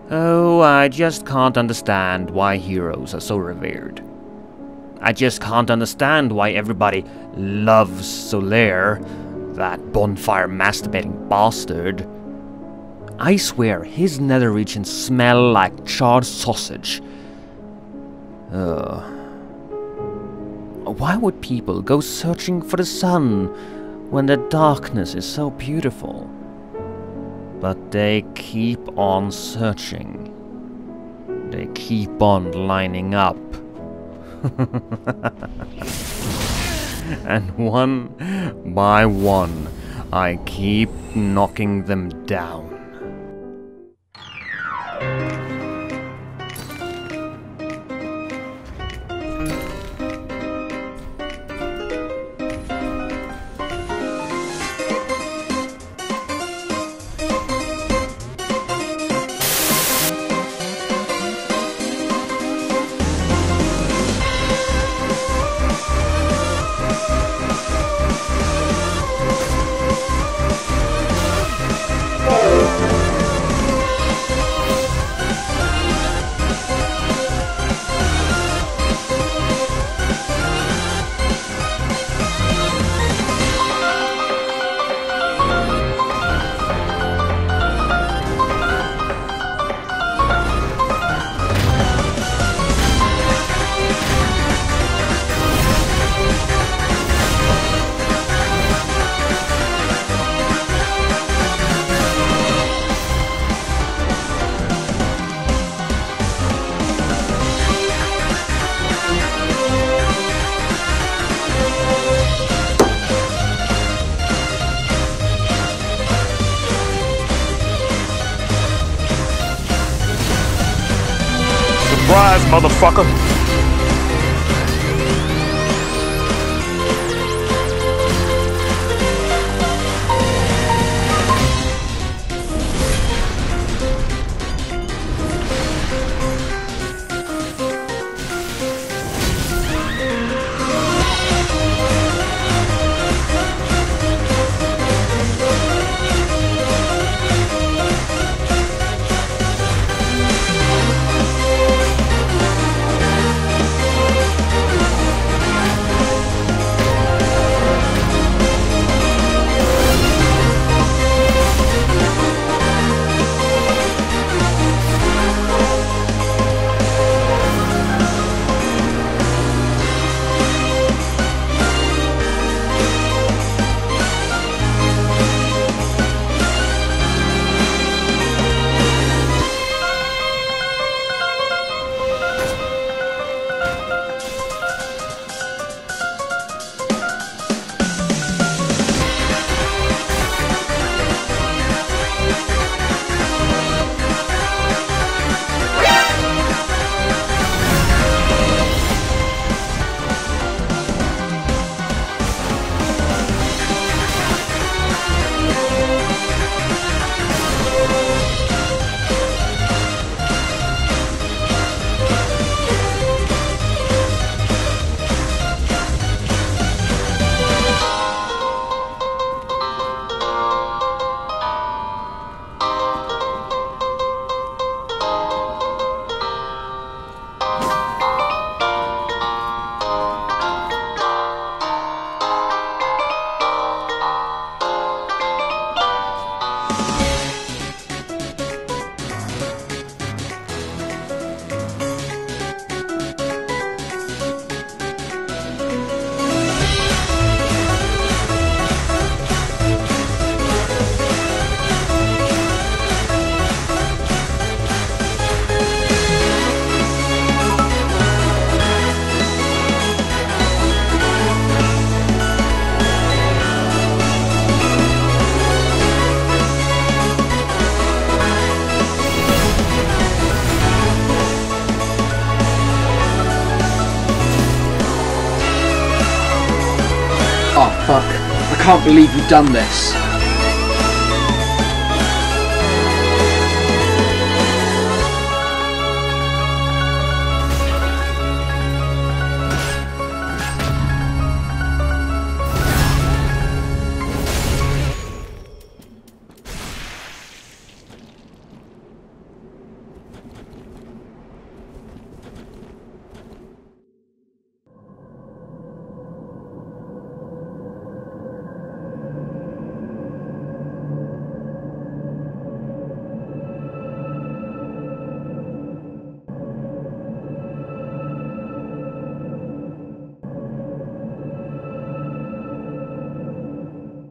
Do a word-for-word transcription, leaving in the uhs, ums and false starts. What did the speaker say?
Oh, I just can't understand why heroes are so revered. I just can't understand why everybody loves Solaire, that bonfire masturbating bastard. I swear his nether regions smell like charred sausage. Ugh. Why would people go searching for the sun when the darkness is so beautiful? But they keep on searching. They keep on lining up. And one by one, I keep knocking them down. Surprise, motherfucker! Oh fuck, I can't believe you've done this.